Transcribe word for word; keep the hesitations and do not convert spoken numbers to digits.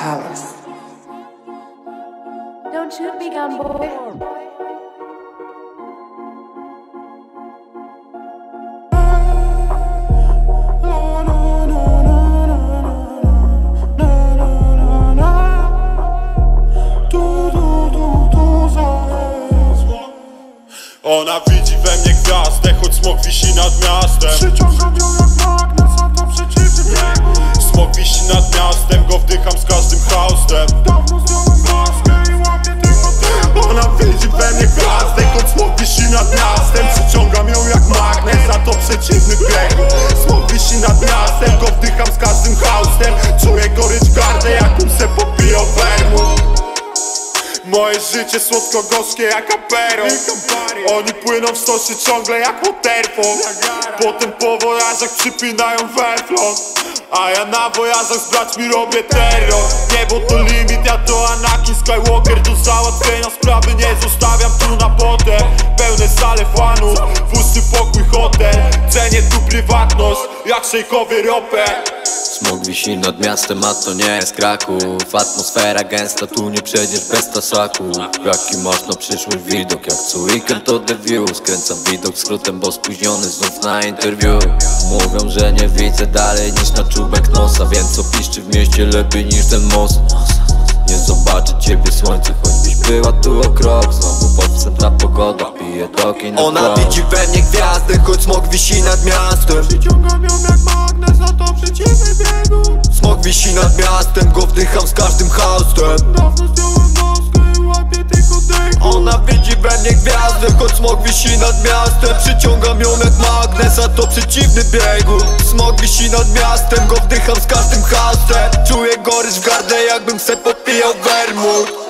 Palace. Don't shoot me, gun boy. Ona widzi we mnie gwiazdę, choć smok wisi nad miastem. Przyciągam ją jak magnes, a to przeciwny bieg. Smok wisi nad miastem, go wdycham z każdym haustem. Dawno zdjąłem maskę i łapię tylko ty. Ona widzi we mnie gwiazdę, choć smok wisi nad miastem. Przyciągam ją jak magnes, a to przeciwny bieg. Smok wisi nad miastem, go wdycham z każdym haustem. Czuję gorycz w gardle, jakbym se popijał wermut. Moje życie słodko-gorzkie jak apero. Oni płyną w stosie ciągle jak waterfall. Potem po wojażach przypinają weflon, a ja na wojażach z braćmi robię terror. Niebo to limit, ja to Anakin Skywalker. Do załatwienia sprawy nie zostawiam tu na potem. Pełne sale fanów, pusty pokój hotel. Cenię tu prywatność, jak szejkowie ropę. Smok wisi nad miastem, a to nie jest Kraków. Atmosfera gęsta, tu nie przejdziesz bez tasaku. Jaki masz na przyszłość widok, jak co weekend to The View. Skręcam widok skrótem, bo spóźniony znów na interview. Mówią, że nie widzę dalej niż na czubek nosa, więc co piszczy w mieście lepiej niż ten most. Nie zobaczy ciebie słońce, choćbyś była tu o krok. Znowu podstępna pogoda, pije toki na Ona krok. widzi we mnie gwiazdę, choć smok wisi nad miastem. Przyciągam ją jak magnes, a to przeciwny biegu. Smok wisi nad miastem, go wdycham z każdym haustem. Dawno zdjąłem maskę i łapię tylko dech. Ona widzi we mnie gwiazdę, choć smok wisi nad miastem. Przyciągam ją jak magnes, a to przeciwny biegu. Smok wisi nad miastem, go wdycham z każdym haustem. Czuję gorycz w gardle, jakbym se popijał wermut.